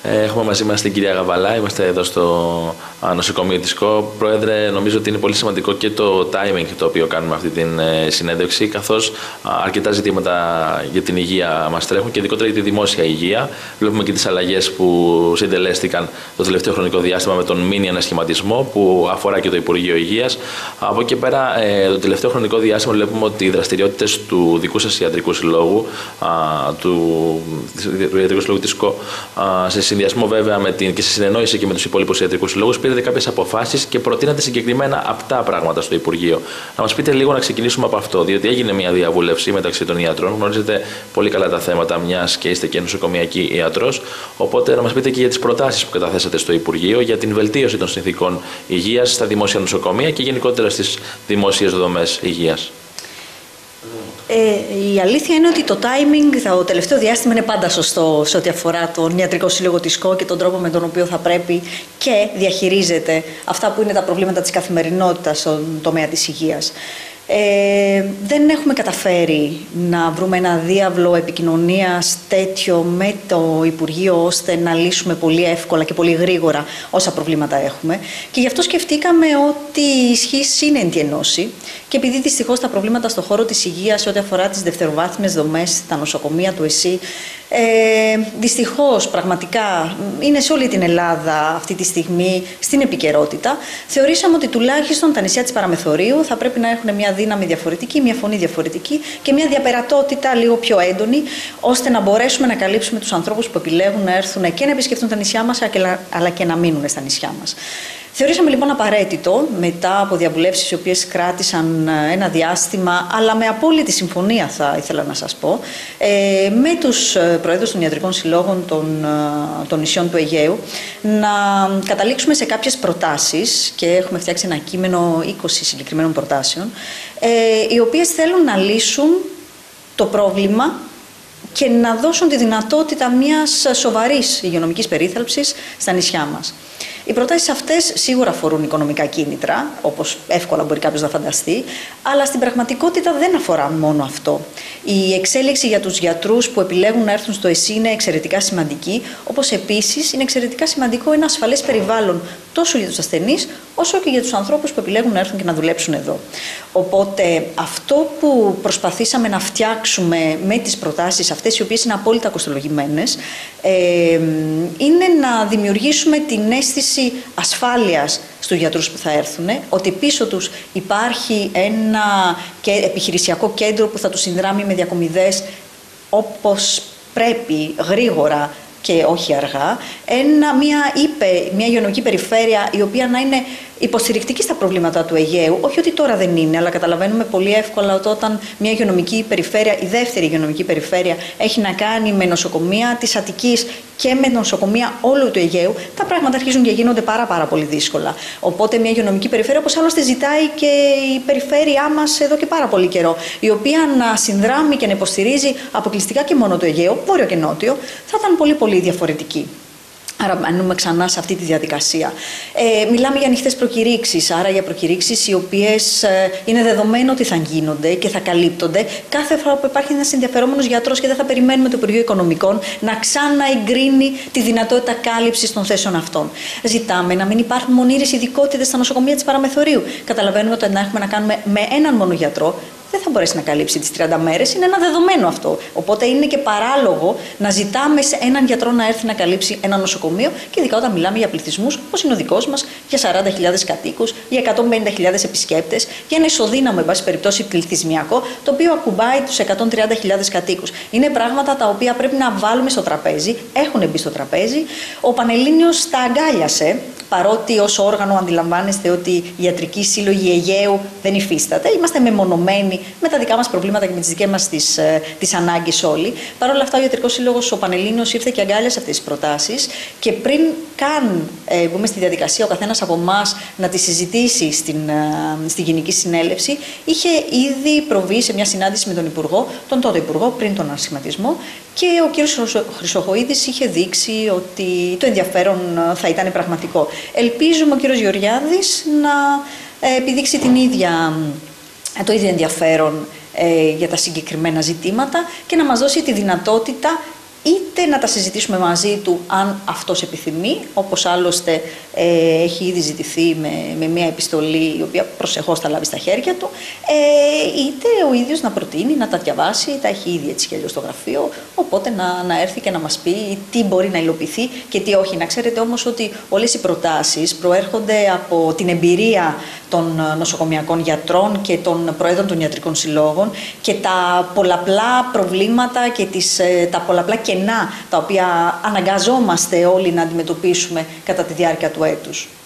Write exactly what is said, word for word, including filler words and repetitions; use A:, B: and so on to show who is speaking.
A: Έχουμε μαζί μας την κυρία Γαβαλά, είμαστε εδώ στο νοσοκομείο της ΚΟ. Πρόεδρε, νομίζω ότι είναι πολύ σημαντικό και το timing το οποίο κάνουμε αυτή την συνέντευξη, καθώς αρκετά ζητήματα για την υγεία μας τρέχουν και ειδικότερα για τη δημόσια υγεία. Βλέπουμε και τις αλλαγές που συντελέστηκαν το τελευταίο χρονικό διάστημα με τον μίνι ανασχηματισμό που αφορά και το Υπουργείο Υγείας. Από εκεί πέρα, το τελευταίο χρονικό διάστημα βλέπουμε ότι οι δραστηριότητες του δικού σας ιατρικού συλλόγου, του ιατρικού συλλόγου της ΚΟ, σε συνδυασμό βέβαια με την, και σε συνεννόηση και με τους υπόλοιπους ιατρικούς συλλόγους, πήρατε κάποιες αποφάσεις και προτείνατε συγκεκριμένα απτά πράγματα στο Υπουργείο. Να μας πείτε λίγο, να ξεκινήσουμε από αυτό, διότι έγινε μια διαβούλευση μεταξύ των ιατρών. Γνωρίζετε πολύ καλά τα θέματα, μιας και είστε και νοσοκομιακή ιατρός. Οπότε να μας πείτε και για τις προτάσεις που καταθέσατε στο Υπουργείο για την βελτίωση των συνθήκων υγείας στα δημόσια νοσοκομεία και γενικότερα στις δημόσιες δομές υγείας.
B: Ε, η αλήθεια είναι ότι το timing το τελευταίο διάστημα είναι πάντα σωστό σε ό,τι αφορά τον ιατρικό σύλλογο της ΚΟ και τον τρόπο με τον οποίο θα πρέπει και διαχειρίζεται αυτά που είναι τα προβλήματα της καθημερινότητας στον τομέα της υγείας. Ε, δεν έχουμε καταφέρει να βρούμε ένα διάβλο επικοινωνίας τέτοιο με το Υπουργείο ώστε να λύσουμε πολύ εύκολα και πολύ γρήγορα όσα προβλήματα έχουμε και γι' αυτό σκεφτήκαμε ότι η ισχύς είναι εν τη ενώση και επειδή δυστυχώς τα προβλήματα στον χώρο της υγείας σε ό,τι αφορά τις δευτεροβάθμιες δομές, τα νοσοκομεία του ΕΣΥ, Ε, δυστυχώς πραγματικά είναι σε όλη την Ελλάδα αυτή τη στιγμή στην επικαιρότητα, θεωρήσαμε ότι τουλάχιστον τα νησιά της Παραμεθορίου θα πρέπει να έχουν μια δύναμη διαφορετική, μια φωνή διαφορετική και μια διαπερατότητα λίγο πιο έντονη, ώστε να μπορέσουμε να καλύψουμε τους ανθρώπους που επιλέγουν να έρθουν και να επισκεφτούν τα νησιά μας, αλλά και να μείνουν στα νησιά μας. Θεωρήσαμε λοιπόν απαραίτητο, μετά από διαβουλεύσεις οι οποίες κράτησαν ένα διάστημα, αλλά με απόλυτη συμφωνία θα ήθελα να σας πω, ε, με τους προέδρους των ιατρικών συλλόγων των, των νησιών του Αιγαίου, να καταλήξουμε σε κάποιες προτάσεις και έχουμε φτιάξει ένα κείμενο είκοσι συγκεκριμένων προτάσεων, ε, οι οποίες θέλουν να λύσουν το πρόβλημα και να δώσουν τη δυνατότητα μιας σοβαρής υγειονομικής περίθαλψης στα νησιά μας. Οι προτάσεις αυτές σίγουρα αφορούν οικονομικά κίνητρα, όπως εύκολα μπορεί κάποιος να φανταστεί, αλλά στην πραγματικότητα δεν αφορά μόνο αυτό. Η εξέλιξη για τους γιατρούς που επιλέγουν να έρθουν στο ΕΣΥ είναι εξαιρετικά σημαντική, όπως επίσης είναι εξαιρετικά σημαντικό ένα ασφαλές περιβάλλον τόσο για τους ασθενείς, όσο και για τους ανθρώπους που επιλέγουν να έρθουν και να δουλέψουν εδώ. Οπότε αυτό που προσπαθήσαμε να φτιάξουμε με τις προτάσεις αυτές, οι οποίες είναι απόλυτα κοστολογημένες, ε, είναι να δημιουργήσουμε την αίσθηση ασφάλειας στους γιατρούς που θα έρθουν, ότι πίσω τους υπάρχει ένα επιχειρησιακό κέντρο που θα τους συνδράμει με διακομιδές όπως πρέπει, γρήγορα και όχι αργά, ένα, μια, είπε, μια υγειονομική περιφέρεια η οποία να είναι υποστηρικτική στα προβλήματα του Αιγαίου. Όχι ότι τώρα δεν είναι, αλλά καταλαβαίνουμε πολύ εύκολα ότι όταν μια υγειονομική περιφέρεια, η δεύτερη υγειονομική περιφέρεια, έχει να κάνει με νοσοκομεία της Αττικής και με νοσοκομεία όλου του Αιγαίου, τα πράγματα αρχίζουν και γίνονται πάρα, πάρα πολύ δύσκολα. Οπότε μια υγειονομική περιφέρεια, όπως άλλωστε ζητάει και η περιφέρειά μας εδώ και πάρα πολύ καιρό, η οποία να συνδράμει και να υποστηρίζει αποκλειστικά και μόνο το Αιγαίο, βόρειο και νότιο, θα ήταν πολύ, πολύ διαφορετική. Άρα μπαίνουμε ξανά σε αυτή τη διαδικασία. Ε, μιλάμε για ανοιχτές προκηρύξεις, άρα για προκηρύξεις οι οποίες ε, είναι δεδομένο ότι θα γίνονται και θα καλύπτονται κάθε φορά που υπάρχει ένας ενδιαφερόμενος γιατρός και δεν θα περιμένουμε το Υπουργείο Οικονομικών να ξαναεγκρίνει τη δυνατότητα κάλυψης των θέσεων αυτών. Ζητάμε να μην υπάρχουν μονήρες ειδικότητες στα νοσοκομεία της Παραμεθορίου. Καταλαβαίνουμε ότι να έχουμε να κάνουμε με έναν μόνο γιατρό δεν θα μπορέσει να καλύψει τις τριάντα μέρες, είναι ένα δεδομένο αυτό. Οπότε είναι και παράλογο να ζητάμε σε έναν γιατρό να έρθει να καλύψει ένα νοσοκομείο και ειδικά όταν μιλάμε για πληθυσμούς όπως είναι ο δικός μας, για σαράντα χιλιάδες κατοίκους, για εκατόν πενήντα χιλιάδες επισκέπτες, για ένα ισοδύναμο, εν πάση περιπτώσει, πληθυσμιακό, το οποίο ακουμπάει τους εκατόν τριάντα χιλιάδες κατοίκους. Είναι πράγματα τα οποία πρέπει να βάλουμε στο τραπέζι, έχουν μπει στο τραπέζι. Ο Πανελλήνιος τα αγκάλιασε, παρότι ως όργανο αντιλαμβάνεστε ότι η ιατρική σύλλογη Αιγαίου δεν υφίσταται. Είμαστε μεμονωμένοι με τα δικά μας προβλήματα και με τις δικές μας τις, τις ανάγκες όλοι. Παρ' όλα αυτά, ο Ιατρικός Σύλλογος, ο Πανελλήνιος, ήρθε και αγκάλιασε αυτές τις προτάσεις και πριν καν ε, μπούμε στη διαδικασία ο καθένας από εμάς να τη συζητήσει στην, ε, στη Γενική Συνέλευση, είχε ήδη προβεί σε μια συνάντηση με τον Υπουργό, τον τότε Υπουργό, πριν τον ασχηματισμό, και ο κ. Χρυσοχοΐδης είχε δείξει ότι το ενδιαφέρον θα ήταν πραγματικό. Ελπίζουμε ο κ. Γεωργιάδης να ε, επιδείξει την ίδια, το ίδιο ενδιαφέρον ε, για τα συγκεκριμένα ζητήματα και να μας δώσει τη δυνατότητα είτε να τα συζητήσουμε μαζί του αν αυτός επιθυμεί, όπως άλλωστε ε, έχει ήδη ζητηθεί με, με μια επιστολή η οποία προσεχώς θα λάβει στα χέρια του, ε, είτε ο ίδιος να προτείνει, να τα διαβάσει, τα έχει ήδη έτσι κι αλλιώς στο γραφείο, οπότε να, να έρθει και να μας πει τι μπορεί να υλοποιηθεί και τι όχι. Να ξέρετε όμως ότι όλες οι προτάσεις προέρχονται από την εμπειρία των νοσοκομιακών γιατρών και των προέδρων των ιατρικών συλλόγων και τα πολλαπλά προβλήματα και τις, τα πολλαπλά κενά τα οποία αναγκαζόμαστε όλοι να αντιμετωπίσουμε κατά τη διάρκεια του έτους.